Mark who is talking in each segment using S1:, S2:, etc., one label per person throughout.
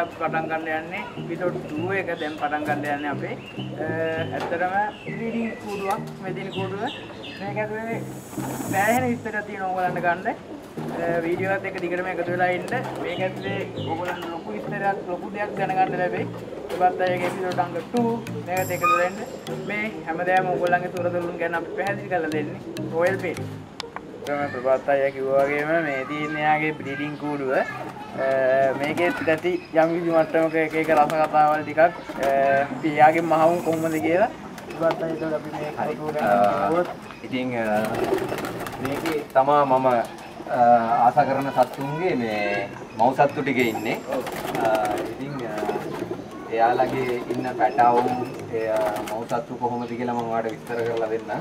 S1: පටන් ගන්න යන්නේ එපිසෝඩ් 2 එක දැන් පටන් ගන්න යන්නේ අපේ ඇත්තටම බ්‍රීඩින් කූඩුවක් මෙදින කූඩුව මේක ඇතුලේ සෑහෙන විස්තර තියෙනවා ඕගලන්ට ගන්න වීඩියෝ එකත් එක්ක දිගටම එකතු වෙලා ඉන්න මේක ඇතුලේ ඕගලන්ට ලොකු විස්තරයක් ලොකු දෙයක් දැනගන්න ලැබෙයි ඒවත් අයගේ එපිසෝඩ් අංක 2 මේකට එකතු වෙලා ඉන්න මේ හැමදාම ඕගලන්ගේ සුරදලුන් ගැන අපි පැහැදිලි කරලා දෙන්නේ රොයල් පේට් තමයි ප්‍රබත් අය කිව්වා වගේම මේ තියෙන යාගේ බ්‍රීඩින් කූඩුව මේකෙත් ඇති යම් කිසි මට්ටමක එක එක රස කතාවල් ටිකක් යාගේ මහවුන් කොහොමද කියලා ප්‍රබත් අය ඒකට අපි මේ කවුරුත්
S2: ඉතින් මේකේ තමා මම ආසා කරන සත්තුන්ගේ මේ මව් සත්තු ටික ඉන්නේ. ඉතින් එයාලගේ ඉන්න පැටවුන් මව් සත්තු කොහොමද කියලා මම ඔයාලට විස්තර කරලා දෙන්නම්.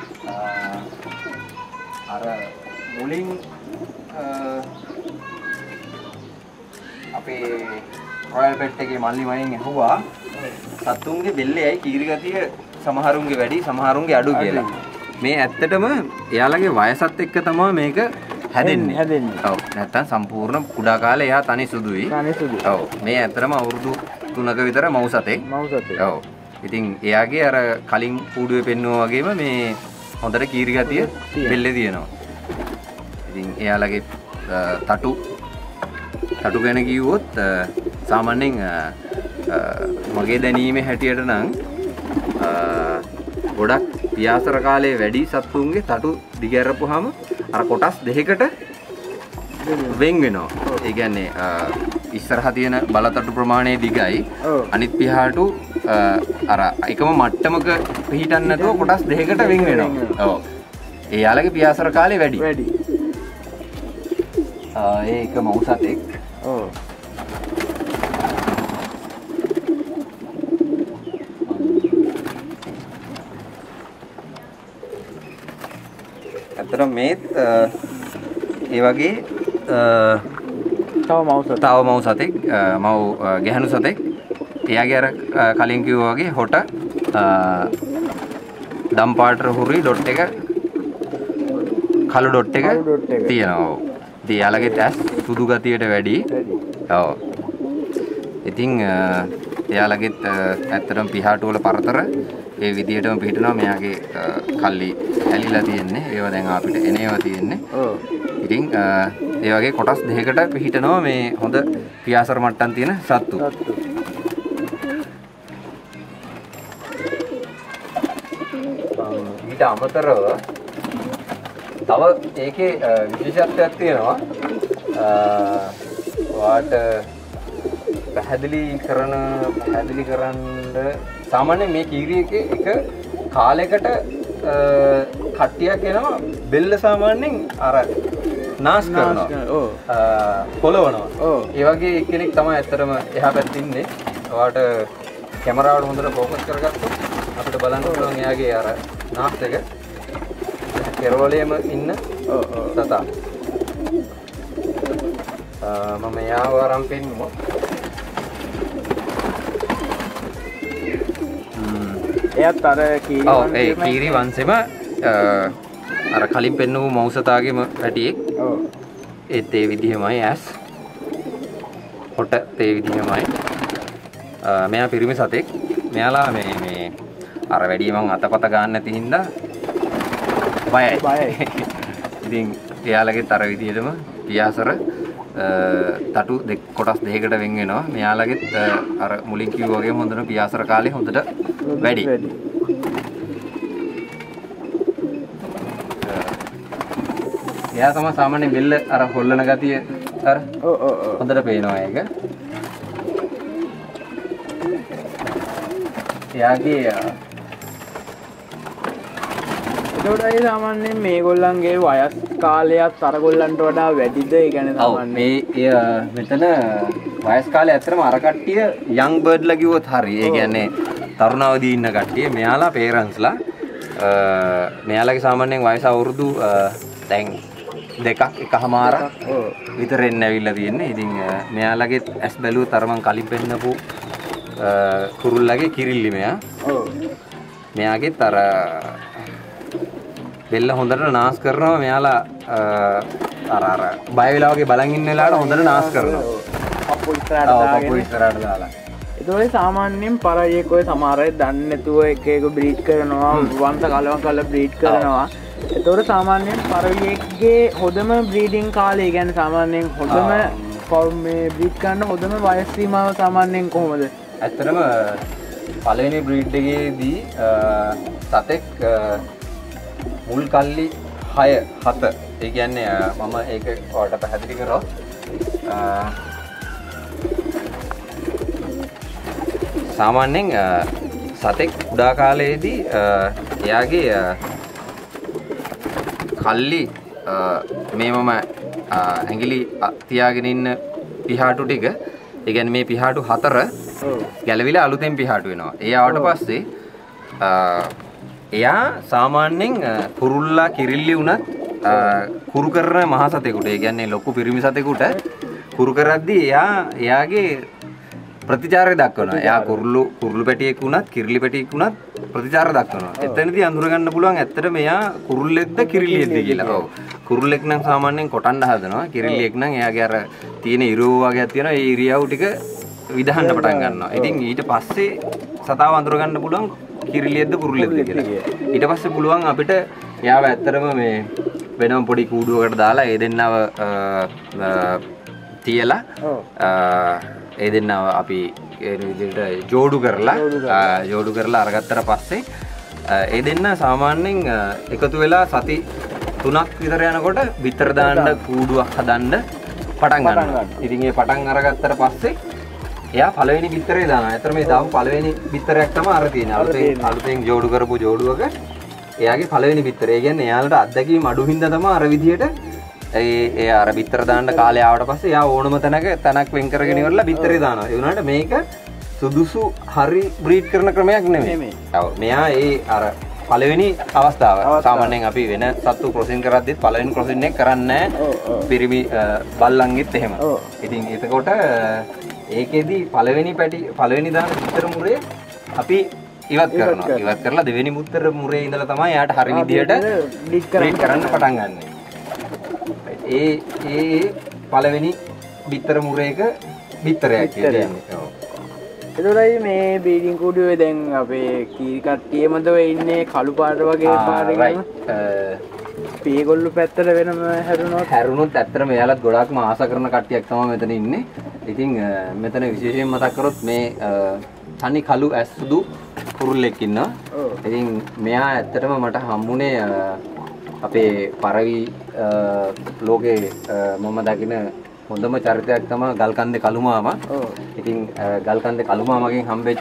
S2: අර මුලින් අපේ රොයල් පෙට් එකේ මල්ලි මයින් ඇහුවා සත්තුන්ගේ බෙල්ලේයි කීරි ගතිය සමහරුන්ගේ වැඩි සමහරුන්ගේ අඩු කියලා. මේ ඇත්තටම එයාලගේ වයසත් එක්ක තමයි මේක හැදෙන්නේ. ඔව්. නැත්තම් සම්පූර්ණ කුඩා කාලේ එයා තනි සුදුයි. ඔව්. මේ ඇත්තටම අවුරුදු 3ක විතර මව් සතෙක්. ඔව්. ඉතින් එයාගේ අර කලින් කූඩුවේ පෙන්නුවා වගේම මේ හොඳට කීරි ගතිය බෙල්ලේ තියෙනවා. ඉතින් එයාලගේ තටු ගැන කිව්වොත් සාමාන්‍යයෙන් මගේ දැනීමේ හැටියට නම් ගොඩක් පියාසර කාලේ වැඩි සත්තුන්ගේ තටු දිගහැරපුවාම අර කොටස් දෙකකට වෙන් වෙනවා. ඒ කියන්නේ ඉස්සරහා තියෙන බලතටු ප්‍රමාණය දිගයි. අනිත් පියාටු අර එකම මට්ටමක පිහිටන්න නැතුව කොටස් දෙකකට වෙන් වෙනවා. ඔව්. ඒ යාළගේ පියාසර කාලේ වැඩි. ඒක මව් සතෙක්.
S1: ඔව්.
S2: අතන මේත් ඒ වගේ තව මව් සතෙක් මව් ගැහණු සතෙක්. එයාගේ අර කලින් කිව්වා වගේ හොට දම් පාට හුරුයි ඩොට් එක කළු ඩොට් එක තියෙනවා. ඉතින් එයාලගේ ඇස් සුදු ගතියට වැඩි. ඔව්. ඉතින් එයාලගෙත් ඇත්තටම පිහාටු වල පරතර ඒ විදිහටම පිහිටනවා. මෙයාගේ කල්ලි ඇලිලා තියෙන්නේ. ඒවා දැන් අපිට එනේවා තියෙන්නේ.
S1: ඔව්.
S2: ඉතින් ඒ වගේ කොටස් දෙකකට පිහිටනවා මේ හොඳ පියාසර මට්ටම් තියෙන සත්තු. ඊට අමතරව තව ඒකේ විශේෂත්වයක් තියෙනවා. ඔයාට පැහැදිලි කරන්න සාමාන්‍යයෙන් මේ කීරි එකේ එක කාලයකට කට්ටියක් එනවා බෙල්ල සාමාන්‍යයෙන් අර නාස් කරනවා. පොළවනවා. ඒ වගේ කෙනෙක් තමයි ඇත්තටම එහා පැත්තේ ඉන්නේ. ඔයාට කැමරාවට හොඳට ફોකස් කරගත්තොත් අපිට බලන්න පුළුවන් එයාගේ අර නාස් එක කෙරවලේම ඉන්න සතා. මම යාව අරන් පෙන්නමු.
S1: එයත් අර
S2: කීරි වංශෙම අර කලින් පෙන්නපු මව් සතාගේම පැටියෙක්.
S1: ඔව්.
S2: ඒත් ඒ විදිහමයි ඇස්. හොට ඒ විදිහමයි. මෙයා පිරිමි සතෙක්. මෙයාලා මේ අර වැඩි මං අතපත ගන්න නැති හින්දා බයයි. ඉතින් එයාලගෙත් අර විදිහටම පියාසර තටු කොටස් දෙකකට වෙන් වෙනවා. මෙයාලගෙත් අර මුලින් කිව්වා වගේම හොඳට පියාසර කාලේ හොඳට වැඩි. එයා තමයි සාමාන්‍ය බෙල්ල අර හොල්ලන ගතිය අර හොඳට පේනවා ඒක. එයාගේ
S1: ඒකට ඒ සාමාන්‍යයෙන් මේගොල්ලන්ගේ වයස් කාලයත් අර ගොල්ලන්ට වඩා වැඩිද? ඒ කියන්නේ
S2: සාමාන්‍යයෙන් මෙතන වයස් කාලය ඇත්තටම අර කට්ටිය යං බර්ඩ්ලා කිව්වොත් හරි. ඒ කියන්නේ තරුණ අවදී ඉන්න කට්ටිය. මෙයාලා පේරන්ට්ස්ලා මෙයාලගේ සාමාන්‍යයෙන් වයස අවුරුදු දැන් එකමාරක් විතර එන්න ඇවිල්ලා තියෙන්නේ. ඉතින් මෙයාලගේ ඇස් බැලුවොත් අර මං කලින් පෙන්නපු කුරුල්ලගේ කිරිල්ලි මෙයා. මෙයාගෙත් අර බෙල්ල හොඳට නාස් කරනවා. මෙයාලා අර බය වෙලා වගේ බලන් ඉන්න වෙලාවට හොඳට නාස් කරනවා.
S1: කකුල් ඉස්සරහට දාගෙන.
S2: කකුල් ඉස්සරහට දාලා.
S1: ඒතකොට සාමාන්‍යයෙන් පරාජයක ඔය සමහර අය දන්නේ නැතුව එක එක බ්‍රීඩ් කරනවා, වංශ කලවම් කරලා බ්‍රීඩ් කරනවා. ඒතකොට සාමාන්‍යයෙන් පරාජයකගේ හොඳම බ්‍රීඩින් කාලය කියන්නේ සාමාන්‍යයෙන් හොඳම මේ බ්‍රීඩ් කරන්න හොඳම වයස් සීමාව සාමාන්‍යයෙන් කොහොමද?
S2: ඇත්තටම පළවෙනි බ්‍රීඩ් එකේදී සතෙක් මුල් කල්ලි 6 7 ඒ කියන්නේ මම ඒක ඔයාලට පැහැදිලි කරොත් සාමාන්‍යයෙන් සතෙක් කුඩා කාලයේදී එයාගේ කල්ලි මේ මම ඇඟිලි තියාගෙන ඉන්න පිහාටු ටික ඒ කියන්නේ මේ පිහාටු 4 ගැලවිලා අලුතෙන් පිහාටු වෙනවා. ඒ ආවට පස්සේ එයා සාමාන්‍යයෙන් කුරුල්ලා කිරිල්ලි වුණත් කුරු කරන මහ සතෙකුට ඒ කියන්නේ ලොකු පිරිමි සතෙකුට කුරු කරද්දී එයාගේ ප්‍රතිචාරය දක්වනවා. එයා කුරුළු පැටියෙක් වුණත් කිරිලි පැටියෙක් වුණත් ප්‍රතිචාර දක්වනවා. එතනදී අඳුර ගන්න පුළුවන් ඇත්තටම එයා කුරුල්ලෙක්ද කිරිල්ලියෙක්ද කියලා. ඔව්. කුරුල්ලෙක් නම් සාමාන්‍යයෙන් කොටන්න හදනවා. කිරිල්ලියෙක් නම් එයාගේ අර තියෙන ඉරෝ වගේක් තියෙනවා. ඒ ඉරියව් ටික විදහන්න පටන් ගන්නවා. ඉතින් ඊට පස්සේ සතාව අඳුර ගන්න පුළුවන් කිරිල්ලියෙක්ද කුරුල්ලෙක්ද කියලා. ඊට පස්සේ පුළුවන් අපිට එයාව ඇත්තටම මේ වෙනම පොඩි කූඩුවකට දාලා ඒ දෙන්නව තියලා ඒ දෙන්නව අපි ඒ විදිහට ජෝඩු කරලා අරගත්තට පස්සේ ඒ දෙන්න සාමාන්‍යයෙන් එකතු වෙලා සති 3ක් විතර යනකොට විතර දාන්න කූඩුවක් හදන්න පටන් ගන්නවා. ඉතින් ඒ පටන් අරගත්තට පස්සේ එයා පළවෙනි බිත්තරේ දානවා. ඇත්තට මේ දාපු පළවෙනි බිත්තරයක් තමයි අර තියෙන්නේ. අලුතෙන් ජෝඩු කරපු ජෝඩුවක එයාගේ පළවෙනි බිත්තරේ. ඒ කියන්නේ එයාලට අත්දැකීම් අඩු හින්දා තමයි අර විදිහට ඒ අර බිත්තර දාන්න කාලය ආවට පස්සේ එයා ඕනම තැනක් වෙන් කරගෙන ඉවරලා බිත්තරේ දානවා. ඒ වුණාට මේක සුදුසු හරි බ්‍රීඩ් කරන ක්‍රමයක් නෙමෙයි. ඔව්. මෙයා ඒ අර පළවෙනි අවස්ථාව සාමාන්‍යයෙන් අපි වෙන සත්තු ක්‍රොසින් කරද්දිත් පළවෙනි ක්‍රොසින් එක කරන්නේ නැහැ. පිරිමි බල්ලන්ගෙත් එහෙම. ඉතින් එතකොට ඒකෙදි පළවෙනි දාන බිත්තර මුරේ අපි ඉවත් කරනවා. ඉවත් කරලා දෙවෙනි බිත්තර මුරේ ඉඳලා තමයි එයාට හරි විදියට බ්‍රීඩ් කරන්න පටන් ගන්න. ඒ පළවෙනි බිත්තර මුරේක බිත්තරයක් කියන්නේ. ඔව්.
S1: එතකොටයි මේ බීඩින් කුඩුවේ දැන් අපේ කීරි කට්ටියමද වෙ ඉන්නේ කළු පාට වගේ පාරකින්. පීගොල්ලු පැත්තට වෙනම හැරුණොත්
S2: ඇත්තටම එයාලත් ගොඩාක්ම ආස කරන කට්ටියක් තමයි මෙතන ඉන්නේ. ඉතින් මෙතන විශේෂයෙන් මතක් කරොත් මේ තනි කළු ඇස් සුදු කුරුල්ලෙක් ඉන්නවා. ඉතින් මෙයා ඇත්තටම මට හම්බුනේ අපේ පරවි ලෝකේ මම දකින හොඳම චරිතයක් තමයි ගල්කන්දේ කළු මාමා. ඉතින් ගල්කන්දේ කළු මාමගෙන් හම්බෙච්ච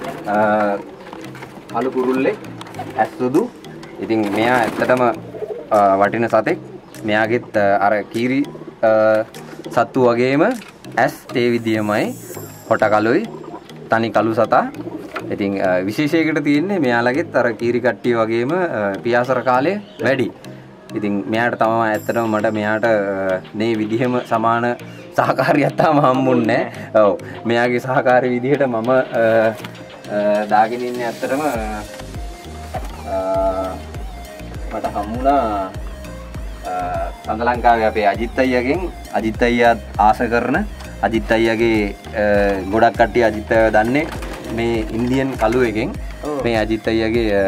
S2: කළු කුරුල්ලෙක් ඇස් සුදු. ඉතින් මෙයා ඇත්තටම වටින සතෙක්. මෙයාගෙත් අර කීරි සත්තු වගේම ඇස් ඒ විදියමයි හොට කළුයි තනි කළු සතා. ඉතින් විශේෂයකට තියෙන්නේ මෙයාලගෙත් අර කීරි කට්ටිය වගේම පියාසර කාලය වැඩි. ඉතින් මෙයාට තමයි ඇත්තටම මට මෙයාට මේ විදිහම සමාන සහකාරියක් තාම හම්බුන්නේ නැහැ. ඔව්. මෙයාගේ සහකාරී විදිහට මම දාගෙන ඉන්නේ ඇත්තටම මට හම්බුණා සංගලංකාවේ අපේ අජිත් අයියා ආස කරන අජිත් අයියාගේ ගොඩක් කට්ටිය අජිත් අයියා දන්නේ මේ ඉන්දියන් කළු එකෙන්. මේ අජිත් අයියාගේ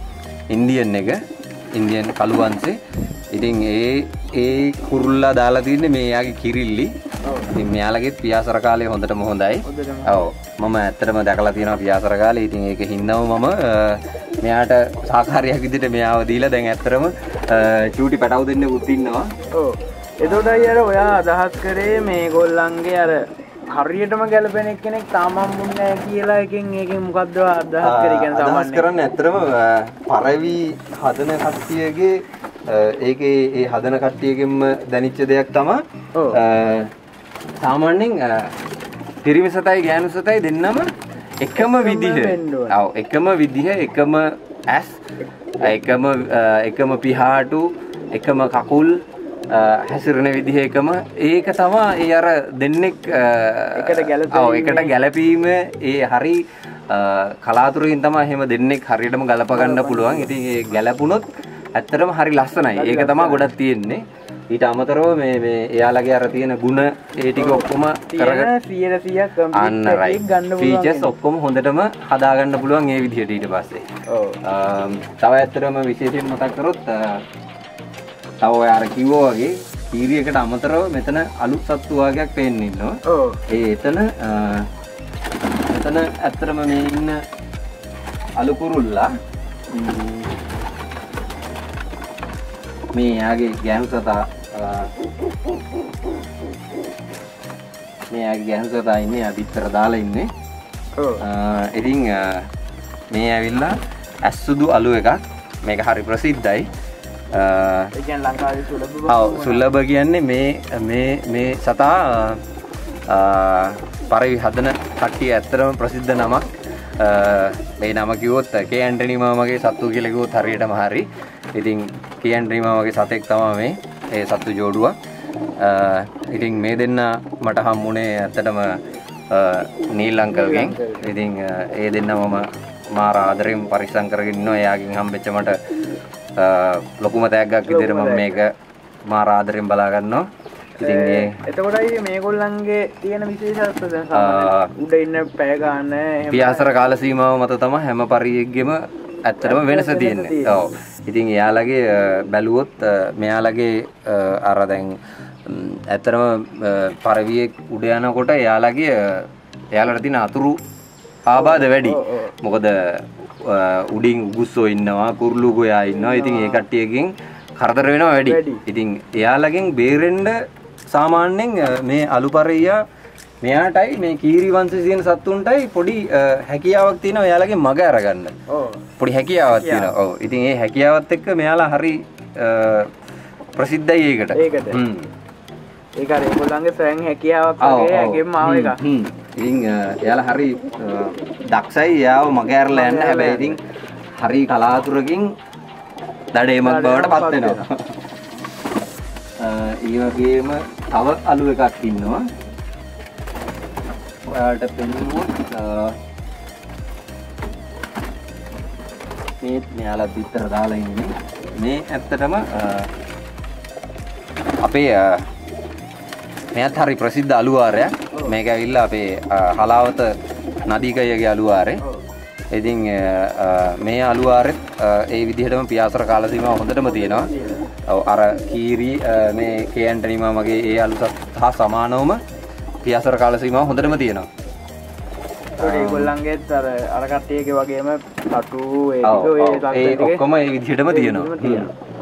S2: ඉන්දියන් කළු වංශේ. ඉතින් ඒ කුරුල්ලා දාලා තින්නේ මේ යාගේ කිරිල්ලි. ඉතින් මෙයාලගෙත් පියාසර කාලේ හොඳටම හොඳයි. ඔව්. මම ඇත්තටම දැකලා තියෙනවා පියාසර කාලේ. ඉතින් ඒක හින්නම මම මෙයාට සහකාරියක් විදිහට මෙයාව දීලා දැන් ඇත්තටම චූටි පැටව දෙන්නෙකුත් ඉන්නවා.
S1: ඔව්. එතකොට අර ඔයා අදහස් කරේ මේගොල්ලන්ගේ අර හරියටම ගැලපෙන කෙනෙක් තාම හම්බුන්නේ නැහැ කියලා ඒකෙන් මොකද්ද අදහස් කරේ කියන්නේ සාමාන්‍යයෙන්
S2: අදහස් කරන්නේ ඇත්තටම පරවි හදන කට්ටියගේ ඒකේ ඒ හදන කට්ටියගෙන්ම දැනිච්ච දෙයක් තමයි සාමාන්‍යයෙන් පිරිමි සතයි ගෑනු සතයි දෙන්නම එකම විදිහ. ඔව් එකම විදිහ එකම ඇස් එකම පිහාටු එකම කකුල් හැසිරෙන විදිහ එකම ඒක තමයි ඒ අර දෙන්නෙක් එකට ගැලපීම ඒ හරි කලාතුරකින් තමයි එහෙම දෙන්නෙක් හරියටම ගලප ගන්න පුළුවන්. ඉතින් ඒ ගැලපුණොත් ඇත්තටම හරි ලස්සනයි. ඒක තමයි ගොඩක් තියෙන්නේ. ඊට අමතරව මේ එයාලගේ අර තියෙන ಗುಣ ඒ ටික ඔක්කොම කරගෙන
S1: 100% කම්ප්ලීට්
S2: අන්න රයිට්
S1: ගන්න පුළුවන්
S2: ෆීචර්ස් ඔක්කොම හොඳටම හදා ගන්න පුළුවන් ඒ විදිහට ඊට පස්සේ.
S1: ඔව්.
S2: තව ඇත්තටම විශේෂයෙන් මතක් කරොත් තව ඔය අර කිව්වා වගේ කීරියකට අමතරව මෙතන අලුත් සත්තු වර්ගයක් පේන්න ඉන්නවා.
S1: ඔව්.
S2: එතන ඇත්තටම මේ ඉන්න අලු කුරුල්ලා මේ යාගේ ගැහණු සතා ඉන්නේ අදිත්තර දාලා ඉන්නේ.
S1: ඔව්.
S2: ඉතින් මේ ඇවිල්ලා ඇස්සුදු අලු එකක්. මේක හරි ප්‍රසිද්ධයි.
S1: ඒ කියන්නේ ලංකාවේ සුලභ
S2: ඔව් සුලභ කියන්නේ මේ සතා පරිවි හදන කට්ටිය ඇත්තටම ප්‍රසිද්ධ නමක්. මේ නම කිව්වොත් කේ ඇන්ටනි මාමගේ සත්තු කියලා කිව්වොත් හරියටම හරි. ඉතින් කේ ඇන්ටනි මාමගේ සතෙක් තමයි මේ ඒ සත්තු ජෝඩුව. ඉතින් මේ දෙන්න මට හම්බුනේ ඇත්තටම නීල් අංකල්ගෙන්. ඉතින් ඒ දෙන්න මම මාර ආදරෙන් පරිස්සම් කරගෙන ඉන්නවා. එයාගෙන් හම්බෙච්ච මට ලොකුම තෑග්ගක් විදිහට මම මේක මාර ආදරෙන් බලා ගන්නවා. ඉතින්
S1: එතකොටයි මේගොල්ලන්ගේ තියෙන විශේෂත්වය දැන් සාමාන්‍යයෙන් උඩ ඉන්න පැය ගන්න
S2: පියාසර කාල සීමාව මත තමයි හැම පරියෙක්ගෙම ඇත්තටම වෙනස තියෙන්නේ. ඔව්. ඉතින් එයාලගේ බැලුවොත් මෙයාලගේ අර දැන් ඇත්තටම පරිවියෙක් උඩ යනකොට එයාලට තියෙන අතුරු ආබාධ වැඩි. මොකද උඩින් උගුස්සෝ ඉන්නවා, කුරුළු ගෝයා ඉන්නවා. ඉතින් ඒ කට්ටියකින් කරදර වෙනවා වැඩි. ඉතින් එයාලගෙන් බේරෙන්න සාමාන්‍යයෙන් මේ අලුපරෙයියා මෙයාටයි මේ කීරි වංශයේ තියෙන සත්තුන්ටයි පොඩි හැකියාවක් තියෙනවා එයාලගේ මග අරගන්න. ඔව්. පොඩි හැකියාවක් තියෙනවා. ඔව්. ඉතින් ඒ හැකියාවත් එක්ක මෙයාලා හරි ප්‍රසිද්ධයි ඒකට.
S1: ඒක අර ඒගොල්ලන්ගේ ස්වයං හැකියාවක් වගේ හැගෙම ආව එක.
S2: ඉතින් එයාලා හරි දක්ෂයි. එයාව මග ඇරලා යන්න. හැබැයි ඉතින් හරි කලාතුරකින් දඩේමක් බවට පත් වෙනවා. ඒ වගේම තව අලු එකක් ඉන්නවා. ඔයාලට පෙන්වුවොත් මෙයාලා පිටර දාලා ඉන්නේ. මේ ඇත්තටම අපේ මෙයාත් හරි ප්‍රසිද්ධ අලු ආරයක්. මේක ඇවිල්ලා අපේ හලාවත නදීකයගේ අලු ආරේ. ඉතින් මේ අලු ආරෙත් ඒ විදිහටම පියාසර කාල සීමාව හොඳටම තියෙනවා. ඔව් අර කීරි මේ කේ ඇන්ටනි මාමගේ ඒ අලු සහ සමානවම පියාසර කාල සීමාව හොඳටම තියෙනවා.
S1: ඒගොල්ලන්ගේත් අර කට්ටියගේ වගේම කටු
S2: ඒ ඔක්කොම ඒ විදිහටම තියෙනවා.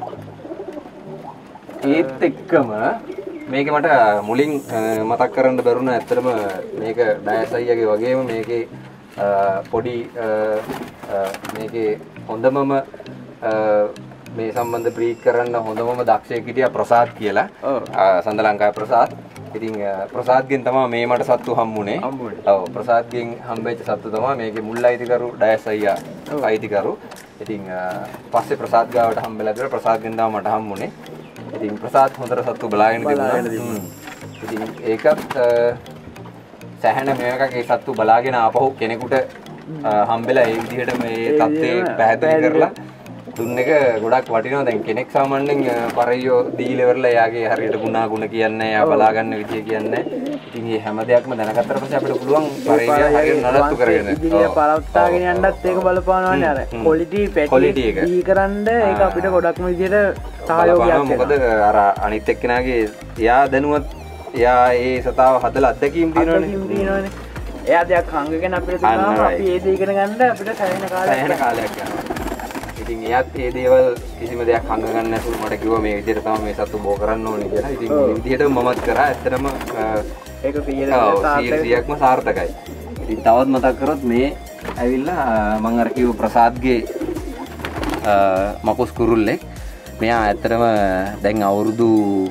S2: ඒත් එක්කම මේක මට මුලින් මතක් කරන්න බැරුණ ඇත්තටම මේක ඩයස් අයියාගේ වගේම මේකේ පොඩි මේකේ හොඳමම මේ සම්බන්ධ බ්‍රීඩ් කරන්න හොඳමම දක්ෂයෙක් හිටියා ප්‍රසාද් කියලා. සඳ ලංකාවේ ප්‍රසාද්. ඉතින් ප්‍රසාද්ගෙන් තමයි මේ මට සත්තු හම්බුනේ. ඔව් ප්‍රසාද්ගෙන් හම්බෙච්ච සත්තු තමයි මේකේ මුල් අයිතිකරු ඩයස් අයියා අයිතිකරු. ඉතින් පස්සේ ප්‍රසාද් ගාවට හම්බෙලා ඉතල ප්‍රසාද්ගෙන් තමයි මට හම්බුනේ. ඉතින් ප්‍රසාද් හොඳට සත්තු බලාගෙන තිබුණා. ඉතින් ඒකත් සැහැණ මේකක ඒ සත්තු බලාගෙන ආපහු කෙනෙකුට හම්බෙලා ඒ විදිහට මේ තත්ත්වේ පැහැදිලි කරලා දුන්න එක ගොඩක් වටිනවා. දැන් කෙනෙක් සාමාන්‍යයෙන් පරියෝ දීලා ඉවරලා එයාගේ හරියට ගුණ කියන්නේ එයා බලා ගන්න විදිය කියන්නේ. ඉතින් මේ හැම දෙයක්ම දැනගත්තට පස්සේ අපිට පුළුවන් පරියෝ හරියට නඩත්තු කරගෙන
S1: ඉතින් පළවත්තාගෙන යන්නත් ඒක බලපානවානේ අර ක්වොලිටි පැටි දී කරන්න ඒක අපිට ගොඩක්ම විදියට සහයෝගයක් වෙනවා.
S2: මොකද අර අනිත් එක්කෙනාගේ එයා දැනුවත් එයා ඒ සතාව හදලා අත්දැකීම්
S1: තියෙනවනේ. එයා දෙයක් හංගගෙන අපිට දෙනවා අපි ඒ දේ ඉගෙන ගන්න අපිට සෑහෙන
S2: කාලයක් යනවා. ඉතින් එයාත් ඒ දේවල් කිසිම දෙයක් හංග ගන්න නැතුව මට කිව්වා මේ විදිහට තමයි මේ සතු බෝ කරන්න ඕනේ කියලා. ඉතින් මේ විදිහට මමත් කරා. ඇත්තටම
S1: ඒක
S2: 100%ක්ම සාර්ථකයි. ඉතින් තවත් මතක් කරොත් මේ ඇවිල්ලා මම අර කිව්ව ප්‍රසාද්ගේ මකුස් කුරුල්ලෙක්. මෙයා ඇත්තටම දැන් අවුරුදු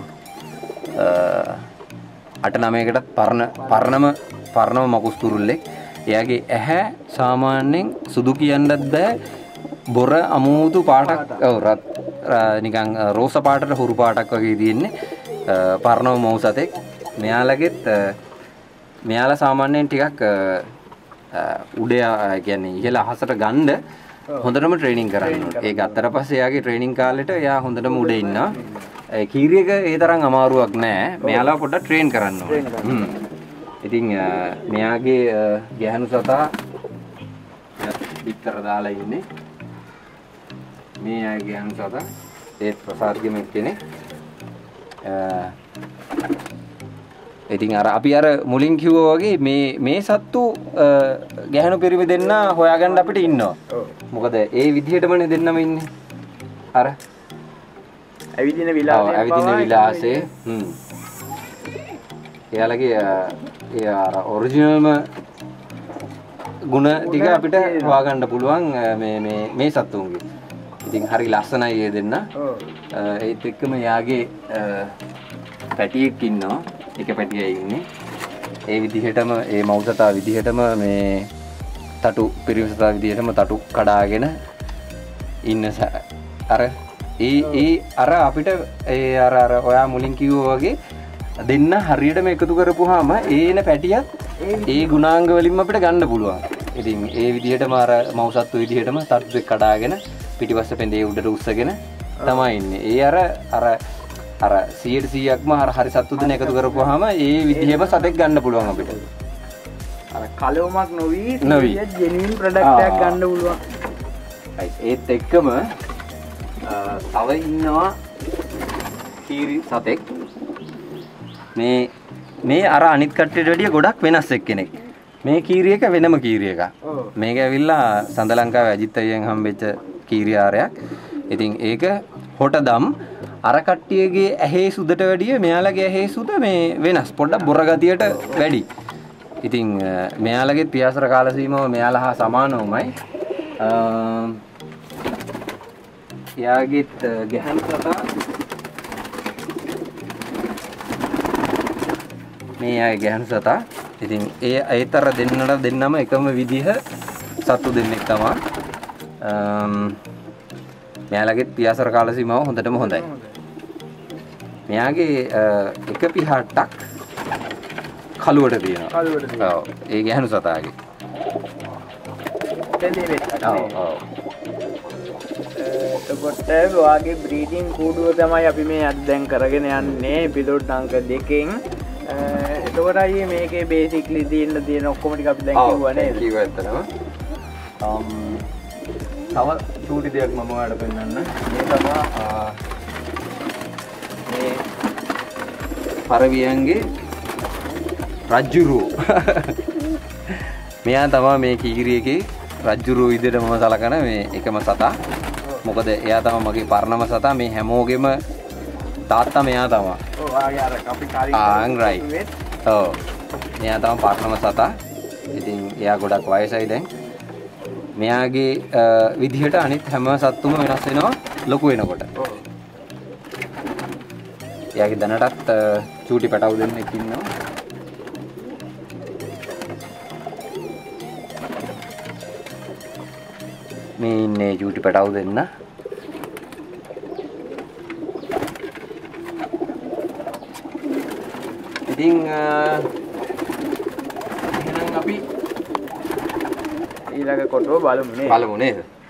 S2: 8-9කට පරණම මකුස් කුරුල්ලෙක්. එයාගේ ඇහැ සාමාන්‍යයෙන් සුදු කියන්නත් බෑ. බොර අමුතු පාටක් නිකන් රෝස පාටට හුරු පාටක් වගේ තියෙන්නේ. පරණම මව් සතෙක්. මෙයාලා සාමාන්‍යයෙන් ටිකක් උඩ කියන්නේ ඉහළ අහසට ගන්න හොඳටම ට්‍රේනින් කරන්න ඕනේ. ඒ ගත්තට පස්සේ එයාගේ ට්‍රේනින් කාලෙට එයා හොඳටම උඩ ඉන්නවා. කීරියක ඒ තරම් අමාරුවක් නෑ. මෙයාලා පොඩ්ඩක් ට්‍රේන් කරන්න ඕනේ. ඉතින් මෙයාගේ ගැහණු සතා පිටතර දාලා ඉන්නේ. මේ ආයේ ගැහණු සතා ඒ ප්‍රසාද්ගෙම කෙනෙක්. ඉතින් අර අපි අර මුලින් කිව්වා වගේ මේ සත්තු ගැහණු පිරිමි දෙන්න හොයාගන්න අපිට ඉන්නවා. මොකද ඒ විදිහටමනේ දෙන්නම ඉන්නේ. අර
S1: ඇවිදින විලාසයේ
S2: එයාලගේ ඒ අර ඔරිජිනල්ම ගුණ ටික අපිට හොයාගන්න පුළුවන් මේ සත්තුන්ගේ. ඉතින් හරි ලස්සනයි ඒ දෙන්න. ඒත් එක්කම යාගේ පැටියෙක් ඉන්නවා. එක පැටියයි ඉන්නේ. ඒ විදිහටම ඒ මව්සතා විදිහටම මේ තටු පිරිමි සතා විදිහටම තටු කඩාගෙන ඉන්න අර අර අපිට ඒ අර ඔයා මුලින් කිව්වා වගේ දෙන්න හරියටම එකතු කරපුවාම ඒන පැටියත් ඒ ගුණාංග වලින්ම අපිට ගන්න පුළුවන්. ඉතින් ඒ විදිහටම අර මව්සත්තු විදිහටම තටු දෙක කඩාගෙන පිටිපස්ස පෙඳේ උඩට උස්සගෙන තමයි ඉන්නේ. ඒ අර 100%ක්ම හරි සත්තු දෙන එකතු කරපුවාම ඒ විදිහම සතෙක් ගන්න පුළුවන් අපිට.
S1: අර කලවමක් නොවි ජෙනුයින් ප්‍රොඩක්ට් එකක් ගන්න පුළුවන්.
S2: ඒත් එක්කම තව ඉන්නවා කීරි සතෙක්. මේ අර අනිත් කට්ටියට වැඩිය ගොඩක් වෙනස් එක්කෙනෙක්. මේ කීරි එක වෙනම කීරි එකක්. මේක ඇවිල්ලා සඳ ලංකාවේ අජිත් අයියෙන් හම්බෙච්ච කීරි ආරයක්. ඉතින් ඒක හොටදම් අර කට්ටියගේ ඇහි සුදට වැඩිය මෙයාලගේ ඇහි සුද මේ වෙනස්. පොඩ්ඩක් බොර ගතියට වැඩි. ඉතින් මෙයාලගේ පියාසර කාල සීමාව මෙයාලා හා සමානවමයි. එයාගෙත් ගැහණු සතා මේ ආයේ ගැහණු සතා. ඉතින් ඒතර දෙන්නම එකම විදිහ සතු දෙන්නෙක් තමයි. මෙයාලගේ පියාසර කාල සීමාව හොඳටම හොඳයි. මෙයාගේ එක පිහට්ටක් කලුවට තියෙනවා. ඔව්. ඒ ගැහණු සතාගේ.
S1: එතකොට ඔයාගේ බ්‍රීඩින් කූඩුව තමයි අපි මේ අද දැන් කරගෙන යන්නේ එපිසෝඩ් අංක 2කින්. එතකොට අයියේ මේකේ බේසික්ලි තියෙන ඔක්කොම ටික අපි දැන් කිව්වා නේද?
S2: කිව්වා ඇත්තටම. තව චූටි දෙයක් මම ඔයාලට පෙන්නන්න. මේ තමයි මේ පරවියන්ගේ රජ්ජුරුව. මෙයා තමයි මේ කීරියකේ රජ්ජුරුව විදිහට මම සලකන මේ එකම සතා. මොකද එයා තමයි මගේ පරණම සතා. මේ හැමෝගෙම තාත්තා මෙයා තමයි.
S1: ඔව් ආයේ අර අපි කාලේ
S2: රයිට්. ඔව්. මෙයා තමයි පරණම සතා. ඉතින් එයා ගොඩක් වයසයි දැන්. මෙයාගේ විදිහට අනිත් හැම සත්තුම වෙනස් වෙනවා ලොකු වෙනකොට. එයාගේ දැනටත් චූටි පැටවු දෙන්නෙක් ඉන්නවා. මේ ඉන්නේ චූටි පැටවු දෙන්න. ඉතින් එහෙනම් අපි
S1: ඊළඟ කොටුව බලමු නේද?